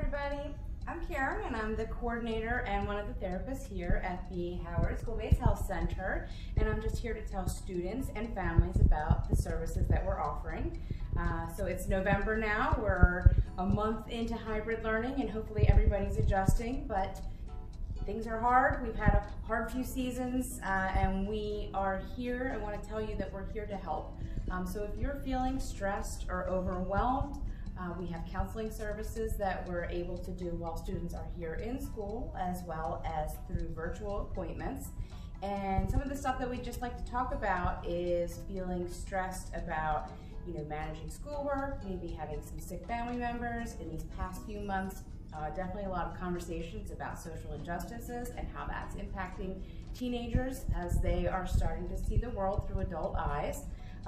everybody. I'm Karen and I'm the coordinator and one of the therapists here at the Howard School-Based Health Center, and I'm just here to tell students and families about the services that we're offering. So it's November now. We're a month into hybrid learning and hopefully everybody's adjusting, but things are hard. We've had a hard few seasons and we are here. I want to tell you that we're here to help. So if you're feeling stressed or overwhelmed, we have counseling services that we're able to do while students are here in school, as well as through virtual appointments. And some of the stuff that we just like to talk about is feeling stressed about, managing schoolwork, maybe having some sick family members. In these past few months, definitely a lot of conversations about social injustices and how that's impacting teenagers as they are starting to see the world through adult eyes.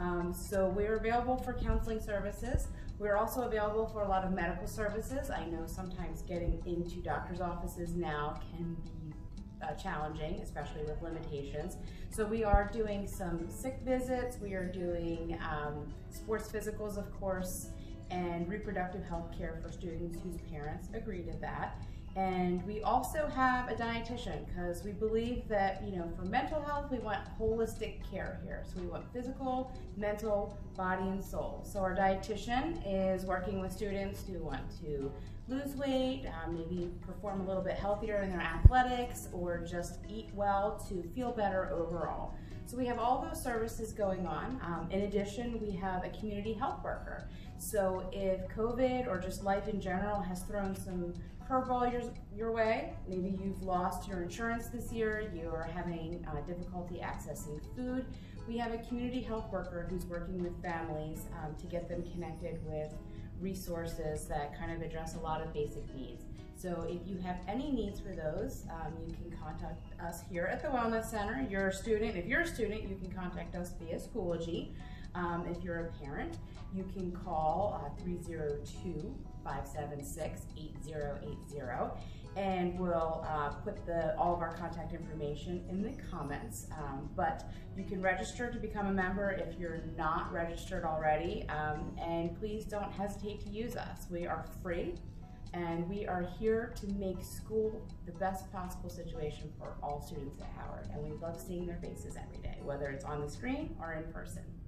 So we're available for counseling services. We're also available for a lot of medical services. I know sometimes getting into doctor's offices now can be challenging, especially with limitations. So we are doing some sick visits. We are doing sports physicals, of course, and reproductive health care for students whose parents agree to that. And we also have a dietitian because we believe that, for mental health, we want holistic care here. So we want physical, mental, body, and soul. So our dietitian is working with students who want to lose weight, maybe perform a little bit healthier in their athletics, or just eat well to feel better overall. So we have all those services going on. In addition, we have a community health worker. So if COVID or just life in general has thrown some curveball your way, maybe you've lost your insurance this year, you're having difficulty accessing food, we have a community health worker who's working with families to get them connected with resources that kind of address a lot of basic needs. So if you have any needs for those, you can contact us here at the Wellness Center. If you're a student, you can contact us via Schoology. If you're a parent, you can call 302-576-8080, and we'll put all of our contact information in the comments. But you can register to become a member if you're not registered already, and please don't hesitate to use us. We are free, and we are here to make school the best possible situation for all students at Howard, and we love seeing their faces every day, whether it's on the screen or in person.